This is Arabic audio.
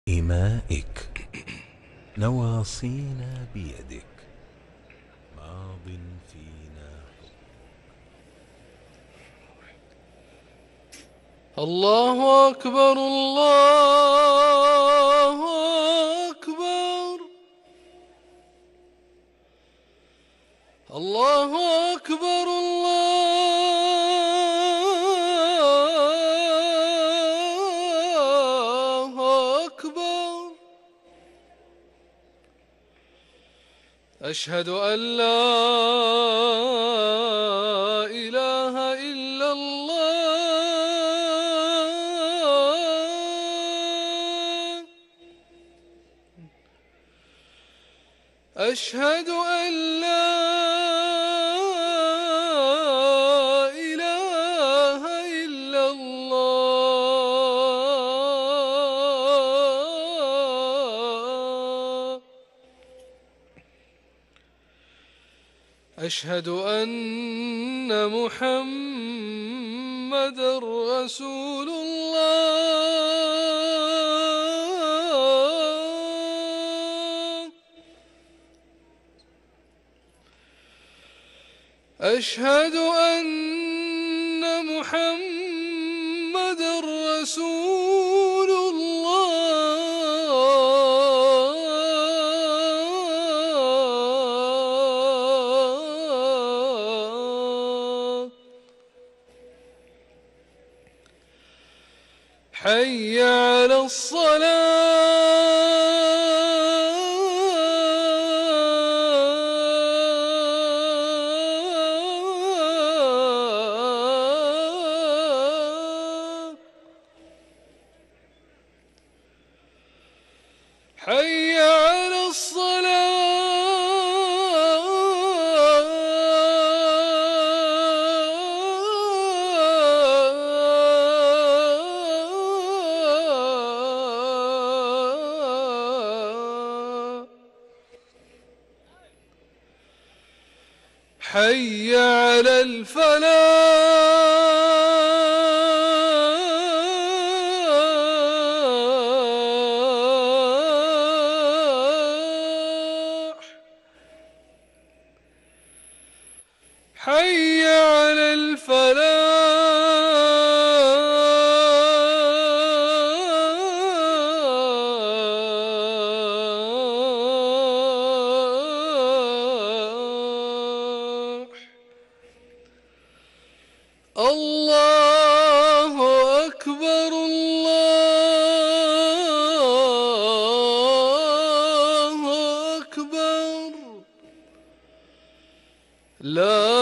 إمائك نواصينا بيدك، ماض فينا حكمك. الله أكبر الله أكبر الله أكبر الله أكبر. أشهد أن لا إله إلا الله. أشهد أن لا إله إلا الله. أشهد أن محمدًا رسول الله. أشهد أن محمدًا رسول الله. حي على الصلاة. حي على الصلاة. حي على الفلاح. حي على الفلاح. الله أكبر الله أكبر. لا